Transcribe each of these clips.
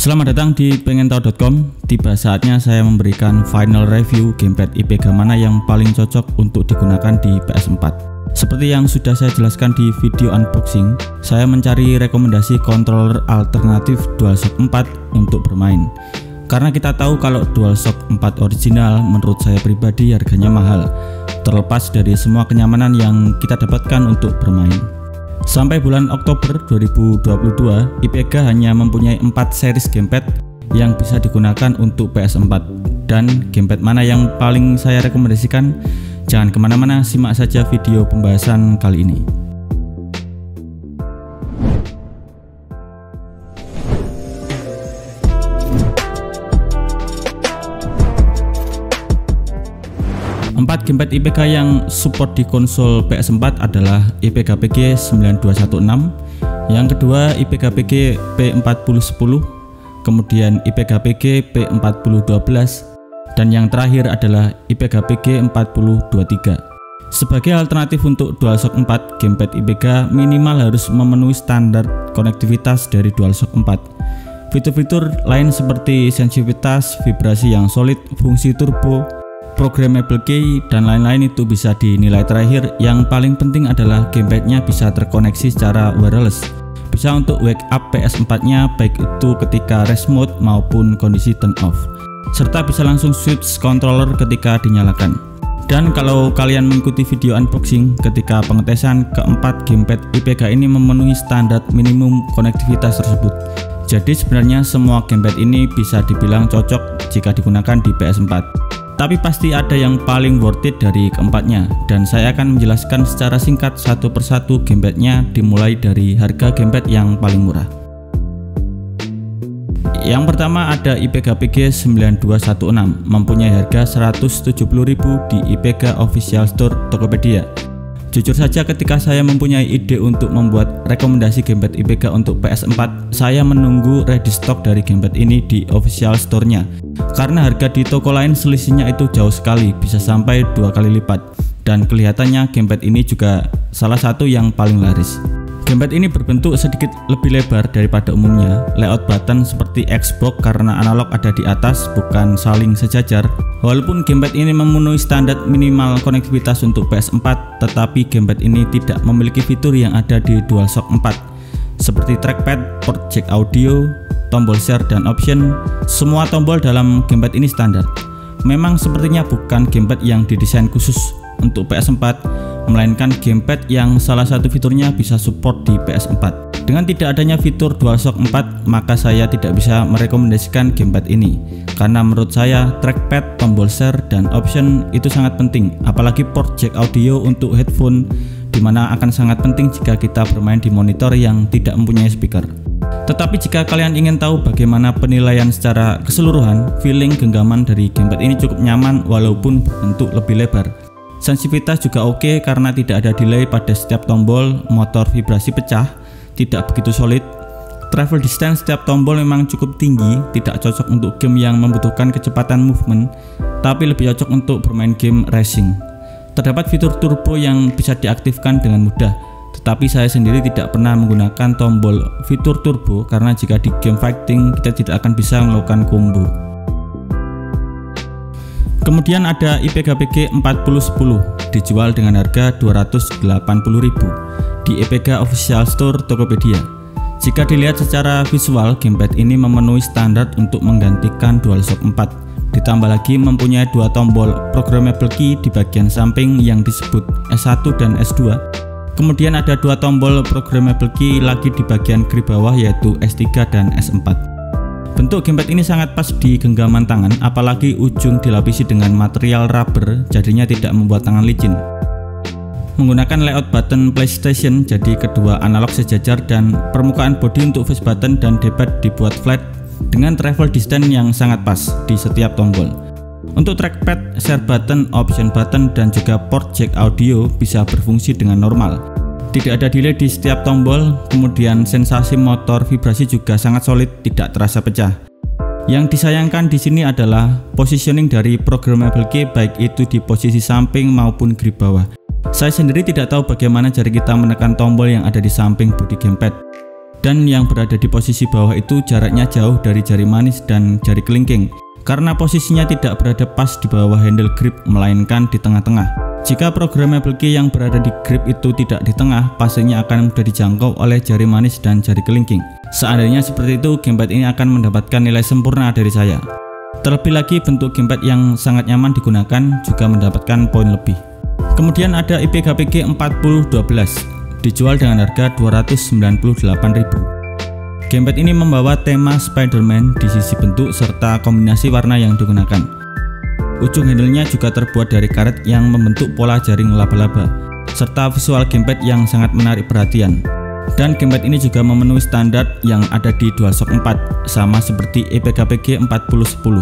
Selamat datang di pengentahu.com. Tiba saatnya saya memberikan final review gamepad IPEGA mana yang paling cocok untuk digunakan di PS4. Seperti yang sudah saya jelaskan di video unboxing, saya mencari rekomendasi controller alternatif DualShock 4 untuk bermain. Karena kita tahu kalau DualShock 4 original menurut saya pribadi harganya mahal, terlepas dari semua kenyamanan yang kita dapatkan untuk bermain. Sampai bulan Oktober 2022, IPEGA hanya mempunyai 4 series gamepad yang bisa digunakan untuk PS4. Dan gamepad mana yang paling saya rekomendasikan? Jangan kemana-mana, simak saja video pembahasan kali ini. Empat gamepad IPEGA yang support di konsol PS4 adalah IPEGA PG 9216, yang kedua IPEGA PG P4010, kemudian IPEGA PG P4012, dan yang terakhir adalah IPEGA PG 4023. Sebagai alternatif untuk DualShock 4, gamepad IPEGA minimal harus memenuhi standar konektivitas dari DualShock 4. Fitur-fitur lain seperti sensitivitas, vibrasi yang solid, fungsi turbo, programmable key, dan lain-lain itu bisa dinilai terakhir. Yang paling penting adalah gamepadnya bisa terkoneksi secara wireless, bisa untuk wake up PS4 nya baik itu ketika rest mode maupun kondisi turn off, serta bisa langsung switch controller ketika dinyalakan. Dan kalau kalian mengikuti video unboxing, ketika pengetesan keempat gamepad IPEGA ini memenuhi standar minimum konektivitas tersebut. Jadi sebenarnya semua gamepad ini bisa dibilang cocok jika digunakan di PS4. Tapi pasti ada yang paling worth it dari keempatnya, dan saya akan menjelaskan secara singkat satu persatu gamepadnya, dimulai dari harga gamepad yang paling murah. Yang pertama ada IPEGA PG 9216, mempunyai harga 170.000 di IPEGA Official Store Tokopedia. Jujur saja ketika saya mempunyai ide untuk membuat rekomendasi gamepad IPEGA untuk PS4, saya menunggu ready stock dari gamepad ini di official store-nya. Karena harga di toko lain selisihnya itu jauh sekali, bisa sampai 2 kali lipat. Dan kelihatannya gamepad ini juga salah satu yang paling laris. Gamepad ini berbentuk sedikit lebih lebar daripada umumnya. Layout button seperti Xbox karena analog ada di atas, bukan saling sejajar. Walaupun gamepad ini memenuhi standar minimal konektivitas untuk PS4, tetapi gamepad ini tidak memiliki fitur yang ada di DualShock 4, seperti trackpad, port jack audio, tombol share dan option. Semua tombol dalam gamepad ini standar. Memang sepertinya bukan gamepad yang didesain khusus untuk PS4, melainkan gamepad yang salah satu fiturnya bisa support di PS4. Dengan tidak adanya fitur DualShock 4, maka saya tidak bisa merekomendasikan gamepad ini, karena menurut saya trackpad, tombol share, dan option itu sangat penting, apalagi port jack audio untuk headphone, dimana akan sangat penting jika kita bermain di monitor yang tidak mempunyai speaker. Tetapi jika kalian ingin tahu bagaimana penilaian secara keseluruhan, feeling genggaman dari gamepad ini cukup nyaman walaupun berbentuk lebih lebar. Sensitivitas juga oke karena tidak ada delay pada setiap tombol, motor vibrasi pecah, tidak begitu solid. Travel distance setiap tombol memang cukup tinggi, tidak cocok untuk game yang membutuhkan kecepatan movement, tapi lebih cocok untuk bermain game racing. Terdapat fitur turbo yang bisa diaktifkan dengan mudah, tetapi saya sendiri tidak pernah menggunakan tombol fitur turbo karena jika di game fighting kita tidak akan bisa melakukan combo. Kemudian ada IPEGA PG 4010, dijual dengan harga 280.000 di IPEGA Official Store Tokopedia. Jika dilihat secara visual, gamepad ini memenuhi standar untuk menggantikan DualShock 4. Ditambah lagi mempunyai 2 tombol programmable key di bagian samping yang disebut S1 dan S2. Kemudian ada 2 tombol programmable key lagi di bagian grip bawah, yaitu S3 dan S4. Bentuk gamepad ini sangat pas di genggaman tangan, apalagi ujung dilapisi dengan material rubber, jadinya tidak membuat tangan licin. Menggunakan layout button PlayStation, jadi kedua analog sejajar, dan permukaan bodi untuk face button dan D-pad dibuat flat dengan travel distance yang sangat pas di setiap tombol. Untuk trackpad, share button, option button, dan juga port jack audio bisa berfungsi dengan normal. Tidak ada delay di setiap tombol, kemudian sensasi motor vibrasi juga sangat solid, tidak terasa pecah. Yang disayangkan di sini adalah positioning dari programmable key, baik itu di posisi samping maupun grip bawah. Saya sendiri tidak tahu bagaimana cara kita menekan tombol yang ada di samping bodi gamepad. Dan yang berada di posisi bawah itu jaraknya jauh dari jari manis dan jari kelingking, karena posisinya tidak berada pas di bawah handle grip melainkan di tengah-tengah. Jika programmable key yang berada di grip itu tidak di tengah, pastinya akan mudah dijangkau oleh jari manis dan jari kelingking. Seandainya seperti itu, gamepad ini akan mendapatkan nilai sempurna dari saya. Terlebih lagi bentuk gamepad yang sangat nyaman digunakan juga mendapatkan poin lebih. Kemudian ada IPGPG 4012, dijual dengan harga 298.000. Gamepad ini membawa tema Spider-Man di sisi bentuk serta kombinasi warna yang digunakan. Ujung handlenya juga terbuat dari karet yang membentuk pola jaring laba-laba, serta visual gamepad yang sangat menarik perhatian. Dan gamepad ini juga memenuhi standar yang ada di DualShock 4, sama seperti IPGPG 4010.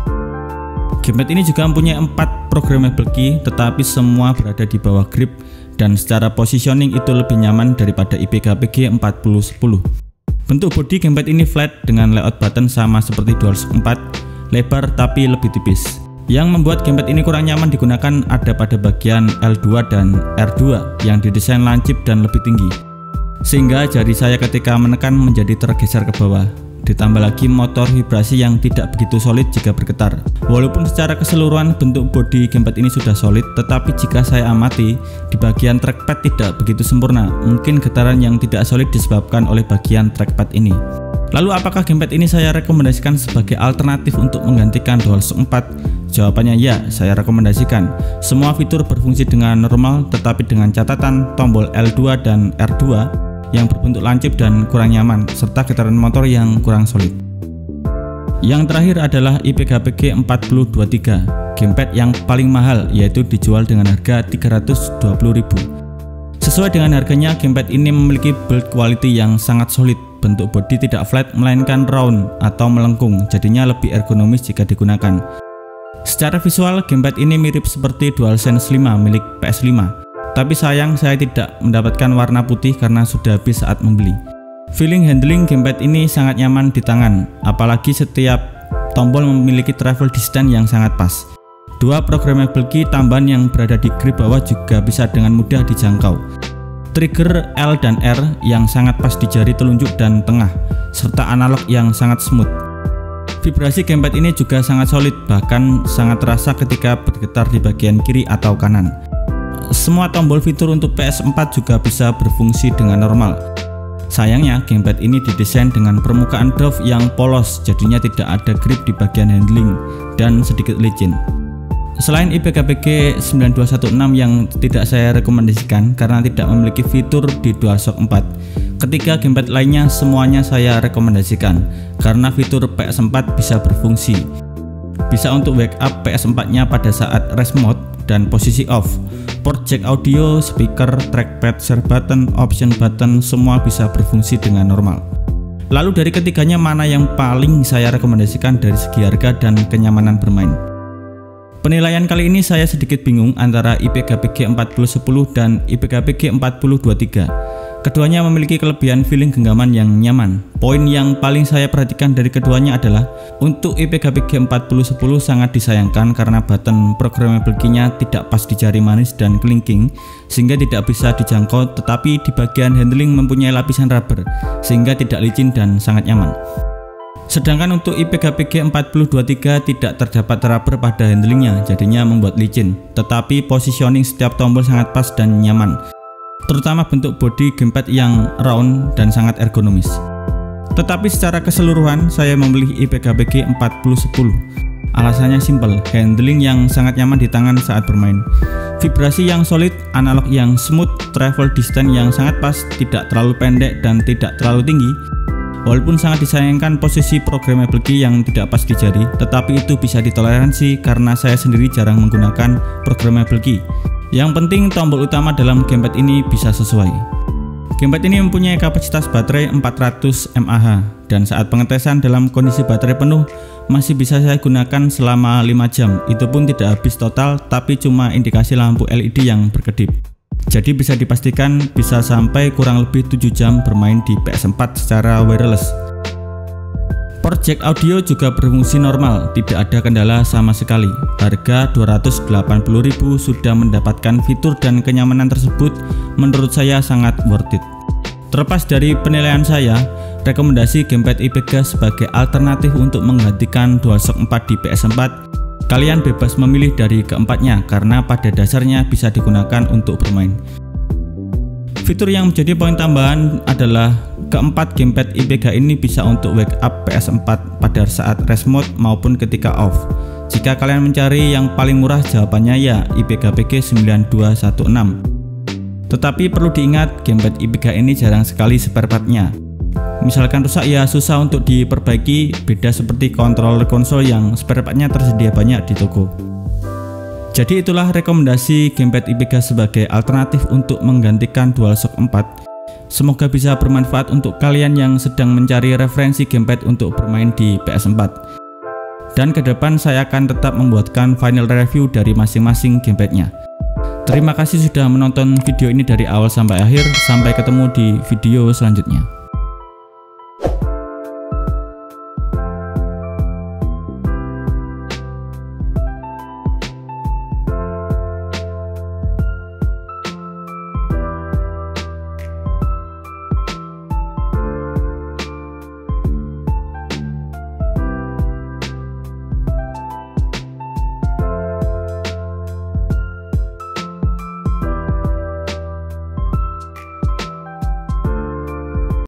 Gamepad ini juga mempunyai 4 programmable key, tetapi semua berada di bawah grip, dan secara positioning itu lebih nyaman daripada IPGPG 4010. Bentuk bodi gamepad ini flat dengan layout button sama seperti DualShock 4, lebar tapi lebih tipis. Yang membuat gamepad ini kurang nyaman digunakan ada pada bagian L2 dan R2 yang didesain lancip dan lebih tinggi, sehingga jari saya ketika menekan menjadi tergeser ke bawah. Ditambah lagi motor vibrasi yang tidak begitu solid jika bergetar. Walaupun secara keseluruhan bentuk bodi gamepad ini sudah solid, tetapi jika saya amati di bagian trackpad tidak begitu sempurna. Mungkin getaran yang tidak solid disebabkan oleh bagian trackpad ini. Lalu apakah gamepad ini saya rekomendasikan sebagai alternatif untuk menggantikan DualShock 4? Jawabannya ya, saya rekomendasikan. Semua fitur berfungsi dengan normal, tetapi dengan catatan tombol L2 dan R2 yang berbentuk lancip dan kurang nyaman, serta getaran motor yang kurang solid. Yang terakhir adalah IPGPG 4023, gamepad yang paling mahal, yaitu dijual dengan harga 320.000. Sesuai dengan harganya, gamepad ini memiliki build quality yang sangat solid. Bentuk bodi tidak flat melainkan round atau melengkung, jadinya lebih ergonomis jika digunakan. Secara visual, gamepad ini mirip seperti DualSense 5 milik PS5. Tapi sayang saya tidak mendapatkan warna putih karena sudah habis saat membeli. Feeling handling gamepad ini sangat nyaman di tangan, apalagi setiap tombol memiliki travel distance yang sangat pas. 2 programmable key tambahan yang berada di grip bawah juga bisa dengan mudah dijangkau. Trigger L dan R yang sangat pas di jari telunjuk dan tengah, serta analog yang sangat smooth. Vibrasi gamepad ini juga sangat solid, bahkan sangat terasa ketika bergetar di bagian kiri atau kanan. Semua tombol fitur untuk PS4 juga bisa berfungsi dengan normal. Sayangnya gamepad ini didesain dengan permukaan doff yang polos, jadinya tidak ada grip di bagian handling dan sedikit licin. Selain IPGPG 9216 yang tidak saya rekomendasikan karena tidak memiliki fitur di DualShock 4, ketiga gamepad lainnya semuanya saya rekomendasikan karena fitur PS4 bisa berfungsi. Bisa untuk wake up PS4-nya pada saat rest mode dan posisi off. Port jack audio, speaker, trackpad, share button, option button semua bisa berfungsi dengan normal. Lalu dari ketiganya mana yang paling saya rekomendasikan dari segi harga dan kenyamanan bermain? Penilaian kali ini saya sedikit bingung antara IPGPG 4010 dan IPGPG 4023. Keduanya memiliki kelebihan feeling genggaman yang nyaman. Poin yang paling saya perhatikan dari keduanya adalah untuk IPGPG 4010 sangat disayangkan karena button programmable key-nya tidak pas di jari manis dan kelingking sehingga tidak bisa dijangkau, tetapi di bagian handling mempunyai lapisan rubber sehingga tidak licin dan sangat nyaman. Sedangkan untuk IPGPG 4023 tidak terdapat rubber pada handlingnya, jadinya membuat licin, tetapi positioning setiap tombol sangat pas dan nyaman, terutama bentuk bodi gamepad yang round dan sangat ergonomis. Tetapi secara keseluruhan saya memilih IPGPG 4010. Alasannya simpel, handling yang sangat nyaman di tangan saat bermain, vibrasi yang solid, analog yang smooth, travel distance yang sangat pas, tidak terlalu pendek dan tidak terlalu tinggi. Walaupun sangat disayangkan posisi programmable key yang tidak pas di jari, tetapi itu bisa ditoleransi karena saya sendiri jarang menggunakan programmable key. Yang penting tombol utama dalam gamepad ini bisa sesuai. Gamepad ini mempunyai kapasitas baterai 400 mAh dan saat pengetesan dalam kondisi baterai penuh masih bisa saya gunakan selama 5 jam. Itu pun tidak habis total, tapi cuma indikasi lampu LED yang berkedip. Jadi bisa dipastikan bisa sampai kurang lebih 7 jam bermain di PS4 secara wireless. Port jack audio juga berfungsi normal, tidak ada kendala sama sekali. Harga 280.000 sudah mendapatkan fitur dan kenyamanan tersebut, menurut saya sangat worth it. Terlepas dari penilaian saya, rekomendasi gamepad IPEGA sebagai alternatif untuk menggantikan DualShock 4 di PS4, kalian bebas memilih dari keempatnya karena pada dasarnya bisa digunakan untuk bermain. Fitur yang menjadi poin tambahan adalah keempat gamepad IPEGA ini bisa untuk wake up PS4 pada saat rest mode maupun ketika off. Jika kalian mencari yang paling murah, jawabannya ya IPEGA PG9216. Tetapi perlu diingat, gamepad IPEGA ini jarang sekali spare partnya. Misalkan rusak ya susah untuk diperbaiki, beda seperti controller konsol yang spare partnya tersedia banyak di toko. Jadi itulah rekomendasi gamepad IPEGA sebagai alternatif untuk menggantikan DualShock 4. Semoga bisa bermanfaat untuk kalian yang sedang mencari referensi gamepad untuk bermain di PS4. Dan ke depan saya akan tetap membuatkan final review dari masing-masing gamepadnya. Terima kasih sudah menonton video ini dari awal sampai akhir. Sampai ketemu di video selanjutnya.